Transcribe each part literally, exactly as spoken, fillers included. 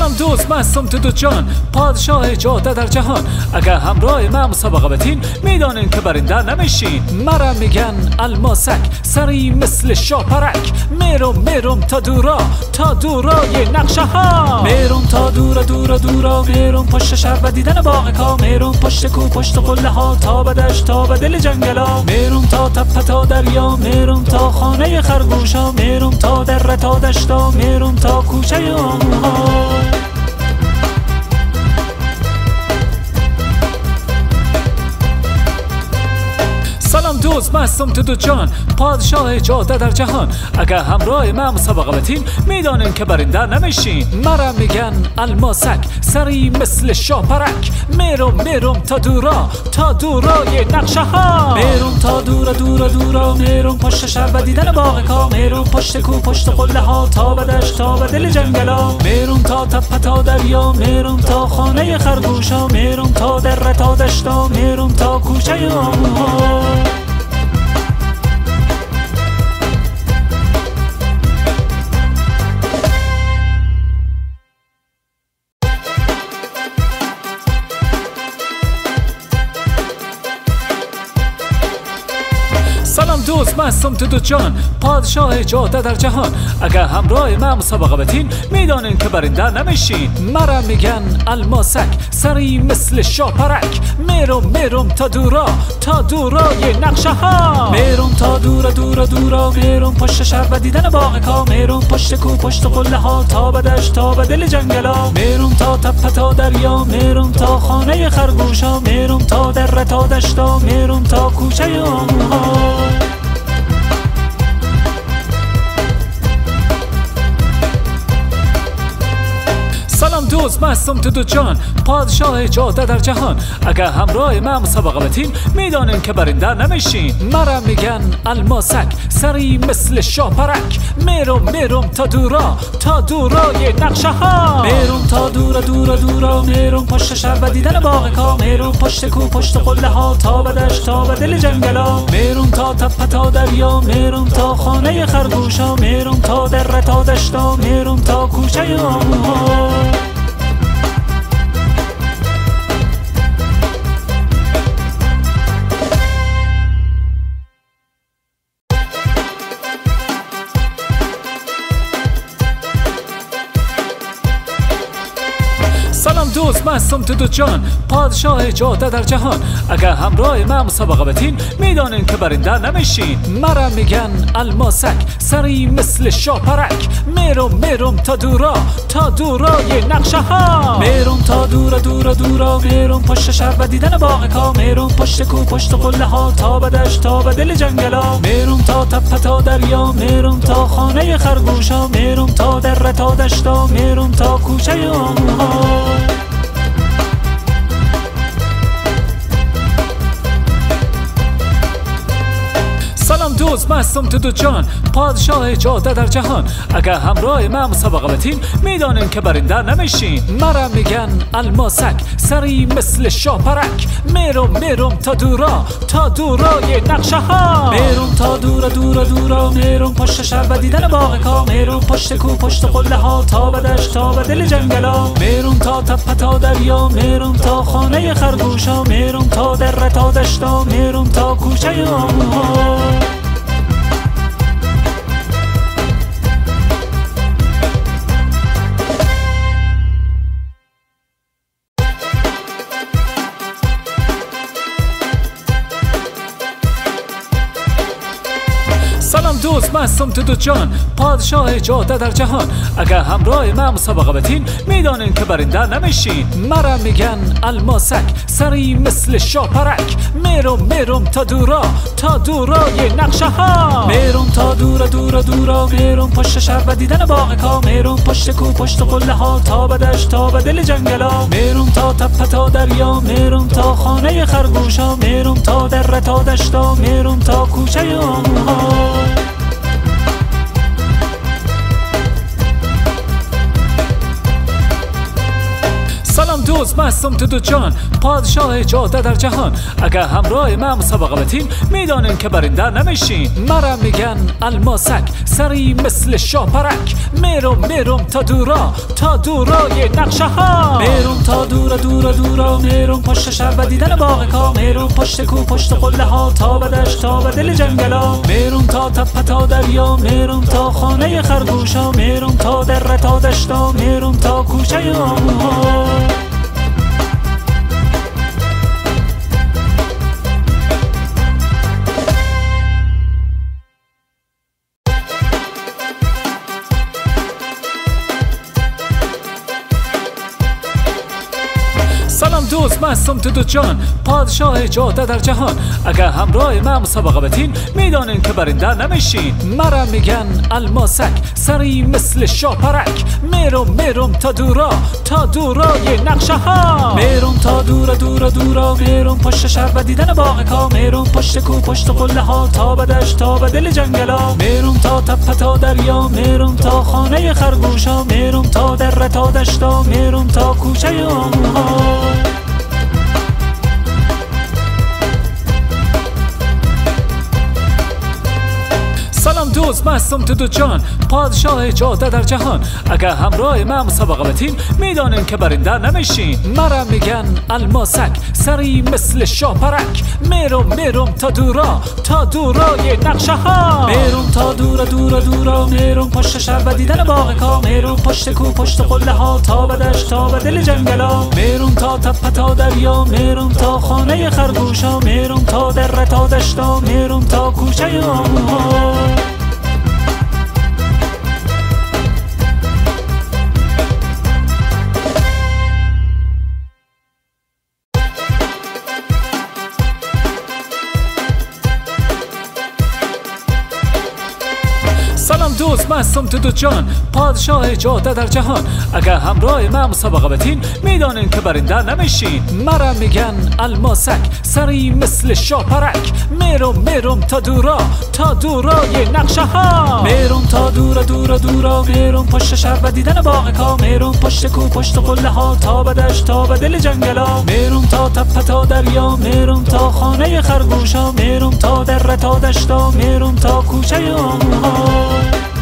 سلام دوست، مستم تو دو جان، پادشاه جاده در جهان. اگر همراه من مسابقه بتین میدانین که برنده نمیشین. مرا میگن الماسک، سری مثل شاپرک، میرم میرم تا دورا تا دورای نقشه ها. میرم تا دورا دورا دورا، میرم پشت شهر و دیدن باغ کا، میرم پشت کو پشت قله ها تا به دشت تا به دل جنگلا، میرم تا تپه تا دریا، میرم تا خانه خرگوشا، میرم تا دره تا دشتا، میرم تا کوچه آموها. سلام دوست، مستم تو دو جان، پادشاه جاده در جهان. اگر همراه من مسابقه بتین میدانین که برنده نمیشین. مرا میگن الماسک، سری مثل شاپرک، میرم میرم تا دورا تا دورای نقشه ها. میرم تا دورا دورا دورا، میرم پشت شهر و دیدن باغ کا، میرم پشت کو پشت قله ها تا به دشت تا به دل جنگلا، میرم تا تپه تا دریا، میرم تا خانه خرگوشا، میرم تا دره تا دشتا، میرم تا کوچه آموها. سلام دوست، مستم تو دو جان، پادشاه جاده در جهان. اگر همراه من مسابقه بتین میدانین که برنده نمیشین. مرا میگن الماسک، سری مثل شاپرک، میرم میرم تا دورا تا دورای نقشه ها. میرم تا دورا دورا دورا، میرم پشت شهر و دیدن باغ کا، میرم پشت کو پشت قله ها تا به دشت تا به دل جنگلا، میرم تا تپه تا دریا، میرم تا خانه خرگوشا، میرم تا دره تا دشتا، میرم تا کوچه آموها. سلام دوست، مستم تو دو جان، پادشاه جاده در جهان. اگر همراه من مسابقه بتین میدانین که برنده نمیشین. مرا میگن الماسک، سری مثل شاپرک، میرم میرم تا دورا تا دورای نقشه ها. میرم تا دورا دورا دورا، میرم پشت شهر و دیدن باغ کا، میرم پشت کو پشت قله ها تا به دشت تا به دل جنگلا، میرم تا تپه تا دریا، میرم تا خانه خرگوشا، میرم تا دره تا دشتا، میرم تا کوچه آموها. سلام دوست، مستم تو دو جان، پادشاه جاده در جهان. اگر همراه من مسابقه بتین میدانین که برنده نمیشین. مرا میگن الماسک، سری مثل شاپرک، میرم میرم تا دورا تا دورای نقشه ها. میرم تا دورا دورا دورا، میرم پشت شهر و دیدن باغ کا، میرم پشت کو پشت قله ها تا به دشت تا به دل جنگلا، میرم تا تپه تا دریا، میرم تا خانه خرگوشا، میرم تا دره تا دشتا، میرم تا کوچه آموها. سلام دوست، مستم تو دو جان، پادشاه جاده در جهان. اگر همراه من مسابقه بتین میدانین که برنده نمیشین. مرا میگن الماسک، سری مثل شاپرک، میرم میرم تا دورا تا دورای نقشه ها. میرم تا دورا دورا دورا، میرم پشت شهر و دیدن باغ کا، میرم پشت کو پشت قله ها تا به دشت تا به دل جنگلا، میرم تا تپه تا دریا، میرم تا خانه خرگوشا، میرم تا دره تا دشتا، میرم تا کوچه آموها. سلام دوست، مستم تو دو جان، پادشاه جاده در جهان. اگر همراه من مسابقه بتین میدانین که برنده نمیشین. مرا میگن الماسک، سری مثل شاپرک، میرم میرم تا دورا تا دورای نقشه ها. میرم تا دورا دورا دورا، میرم پشت شهر و دیدن باغ کا، میرم پشت کو پشت قله ها تا به دشت تا به دل جنگلا، میرم تا تپه تا دریا، میرم تا خانه خرگوشا، میرم تا دره تا دشتا، میرم تا کوچه آموها. سلام دوست مستم تو دو جان، پادشاه جاده در جهان. اگه همراه من مسابقه بتین میدانین که برنده نمیشین. مرا میگن الماسک، سری مثل شاپرک. میرم میرم تا دورا، تا دورای نقشه ها. میرم تا دورا دورا دورا، میرم پشت شهر و دیدن باغ کا. میرم پشت کو پشت قله ها، تا به دشت تا به دل جنگلا. میرم تا تپه تا دریا، میرم تا خانه خرگوشا. میرم تا دره تا دشتا، میرم تا کوچه آموها. سلام دوست مستم تو دو جان، پادشاه جاده در جهان. اگه همراه من مسابقه بتین میدانین که برنده نمیشین. مرا میگن الماسک، سری مثل شاپرک. میرم میرم تا دورا، تا دورای نقشه ها. میرم تا دورا دورا دورا، میرم پشت شهر و دیدن باغ کا. میرم پشت کو پشت قله ها، تا به دشت تا به دل جنگلا. میرم تا تپه تا دریا، میرم تا خانه خرگوشا. میرم تا دره تا دشتا، میرم تا کوچه آموها. سلام دوست مستم تو دو جان، پادشاه جاده در جهان. اگه همراه من مسابقه بتین میدانین که برنده نمیشین. مرا میگن الماسک، سری مثل شاپرک. میرم میرم تا دورا، تا دورای نقشه ها. میرم تا دورا دورا دورا، میرم پشت شهر و دیدن باغ کا. میرم پشت کو پشت قله ها، تا به دشت تا به دل جنگلا. میرم تا تپه تا دریا، میرم تا خانه خرگوشا. میرم تا دره تا دشتا، میرم تا کوچه آموها. سلام دوست مستم تو دو جان، پادشاه جاده در جهان. اگه همراه من مسابقه بتین میدانین که برنده نمیشین. مرا میگن الماسک، سری مثل شاپرک. میرم میرم تا دورا، تا دورای نقشه ها. میرم تا دورا دورا دورا، میرم پشت شهر و دیدن باغ کا. میرم پشت کو پشت قله ها، تا به دشت تا به دل جنگلا. میرم تا تپه تا دریا، میرم تا خانه خرگوشا. میرم تا دره تا دشتا، میرم تا کوچه آموها.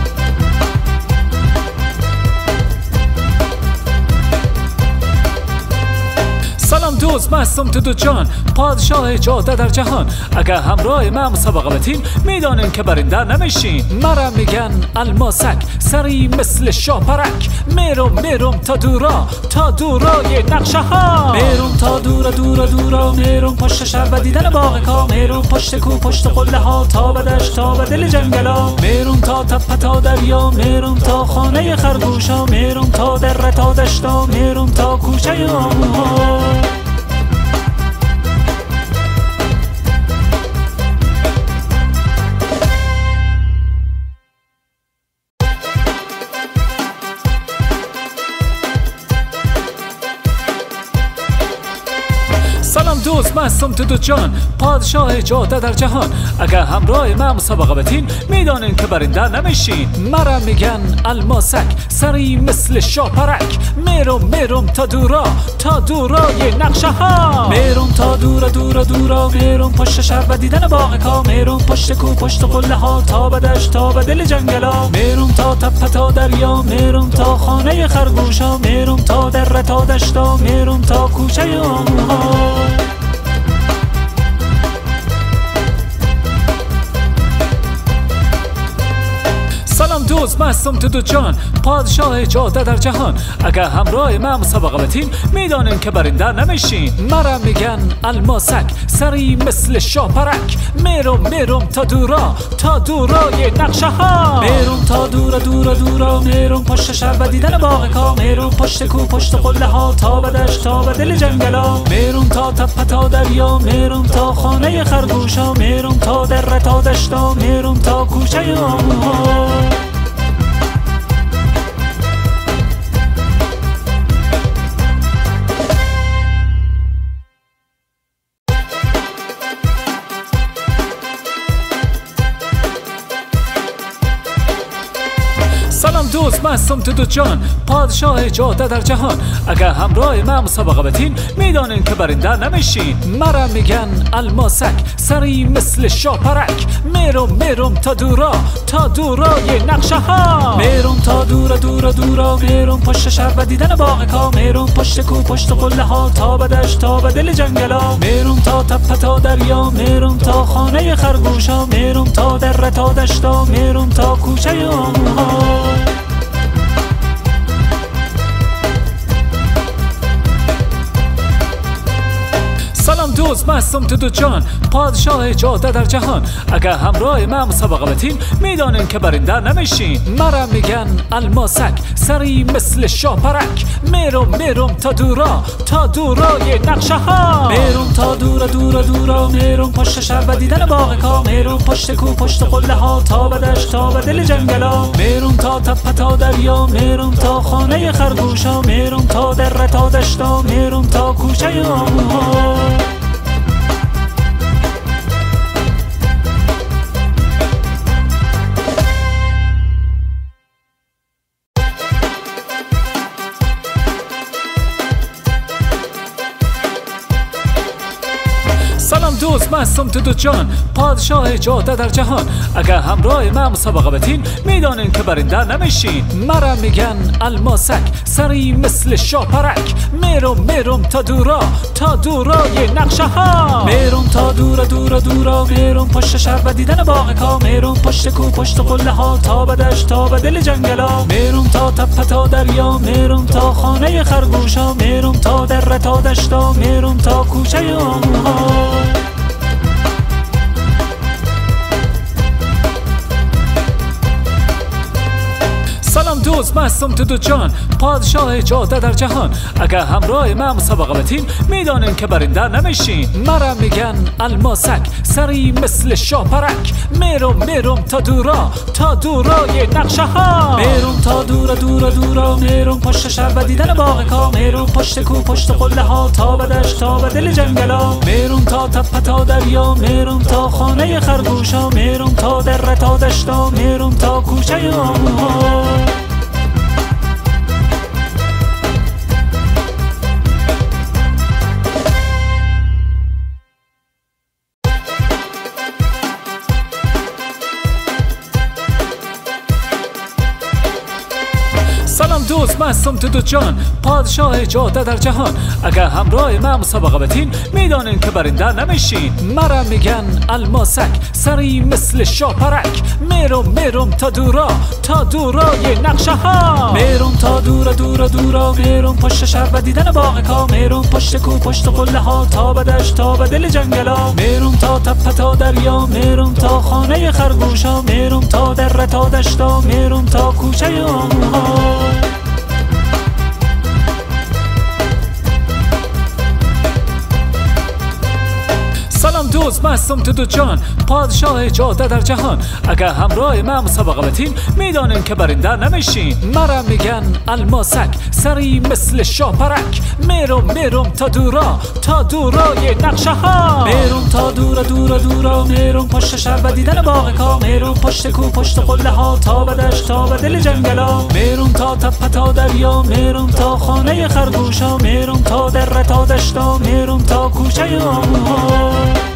سلام دوست مستم تو دو جان، پادشاه جاده در جهان. اگه همراه من مسابقه بتین میدانین که برنده نمیشین. مرا میگن الماسک، سری مثل شاپرک. میرم میرم تا دورا، تا دورای نقشه ها. میرم تا دورا دورا دورا، میرم پشت شهر و دیدن باغ کا. میرم پشت کو پشت قله ها، تا به دشت تا به دل جنگلا. میرم تا تپه تا دریا، میرم تا خانه خرگوشا. میرم تا دره تا دشتا، میرم تا کوچه آموها. سلام دوست مستم تو دو جان، پادشاه جاده در جهان. اگه همراه من مسابقه بتین میدانین که برنده نمیشین. مرا میگن الماسک، سری مثل شاپرک. میرم میرم تا دورا، تا دورای نقشه ها. میرم تا دورا دورا دورا، میرم پشت شهر و دیدن باغ کا. میرم پشت کو پشت قله ها، تا به دشت تا به دل جنگلا. میرم تا تپه تا دریا، میرم تا خانه خرگوشا. میرم تا دره تا دشتا، میرم تا کوچه آموها. سلام دوست مستم تو دو جان، پادشاه جاده در جهان. اگه همراه من مسابقه بتین میدانین که برنده نمیشین. مرا میگن الماسک، سری مثل شاپرک. میرم میرم تا دورا، تا دورای نقشه ها. میرم تا دورا دورا دورا، میرم پشت شهر و دیدن باغ کا. میرم پشت کو پشت قله ها، تا به دشت تا به دل جنگلا. میرم تا تپه تا دریا، میرم تا خانه خرگوشا. میرم تا دره تا دشتا، میرم تا کوچه آموها. سلام سلام دوست، من هستم تو دو جان، پادشاه جاده در جهان. اگر همراه من مسابقه بتین میدانین که برنده نمیشین. مرا میگن الماسک، سری مثل شاپرک. میرم میرم تا دورا تا دورای نقشه ها. میرم تا دورا دورا دورا، میرم پشت شهر و دیدن باغ کا. میرم پشت کو پشت قله ها، تا به دشت تا به دل جنگلا. میرم تا تپه تا دریا، میرم تا خانه خرگوشا. میرم تا دره تا دشتا، میرم تا کوچه آموها. سلام دوست، من هستم تو دو جان، پادشاه جاده در جهان. اگر همراه من مسابقه بتین میدانین که برنده نمیشین. مرا میگن الماسک، سری مثل شاپرک. میرم میرم تا دورا تا دورای نقشه ها. میرم تا دورا دورا دورا، میرم پشت شهر و دیدن باغ کا. میرم پشت کو پشت قله ها، تا به دشت تا به دل جنگلا. میرم تا تپه تا دریا، میرم تا خانه خرگوشا. میرم تا دره تا دشتا، میرم تا کوچه آموها. سلام دوست، من هستم تو دو جان، پادشاه جاده در جهان. اگر همراه من مسابقه بتین میدانین که برنده نمیشین. مرا میگن الماسک، سری مثل شاپرک. میرم میرم تا دورا تا دورای نقشه ها. میرم تا دورا دورا دورا، میرم پشت شهر و دیدن باغ کا. میرم پشت کو پشت قله ها، تا به دشت تا به دل جنگلا. میرم تا تپه تا دریا، میرم تا خانه خرگوشا. میرم تا دره تا دشتا، میرم تا کوچه آموها. سلام دوست، من هستم تو دو جان، پادشاه جاده در جهان. اگر همراه من مسابقه بتین میدانین که برنده نمیشین. مرا میگن الماسک، سری مثل شاپرک. میرم میرم تا دورا تا دورای نقشه ها. میرم تا دورا دورا دورا، میرم پشت شهر و دیدن باغ کا. میرم پشت کو پشت قله ها، تا به دشت تا به دل جنگلا. میرم تا تپه تا دریا، میرم تا خانه خرگوشا. میرم تا دره تا دشتا، میرم تا کوچه آموها. سلام دوست، من هستم تو دو جان، پادشاه جاده در جهان. اگر همراه من مسابقه بتین میدانین که برنده نمیشین. مرا میگن الماسک، سری مثل شاپرک. میرم میرم تا دورا تا دورای نقشه ها. میرم تا دورا دورا دورا، میرم پشت شهر و دیدن باغ کا. میرم پشت کو پشت قله ها، تا به دشت تا به دل جنگلا. میرم تا تپه تا دریا، میرم تا خانه خرگوشا. میرم تا دره تا دشتا، میرم تا کوچه آموها. سلام دوست، من هستم تو دو جان، پادشاه جاده در جهان. اگر همراه من مسابقه بتین میدانین که برنده نمیشین. مرا میگن الماسک، سری مثل شاپرک. میرم میرم تا دورا تا دورای نقشه ها. میرم تا دورا دورا دورا، میرم پشت شهر و دیدن باغ کا. میرم پشت کو پشت قله ها، تا به دشت تا به دل جنگلا. میرم تا تپه تا دریا، میرم تا خانه خرگوشا. میرم تا دره تا دشتا، میرم تا کوچه آموها.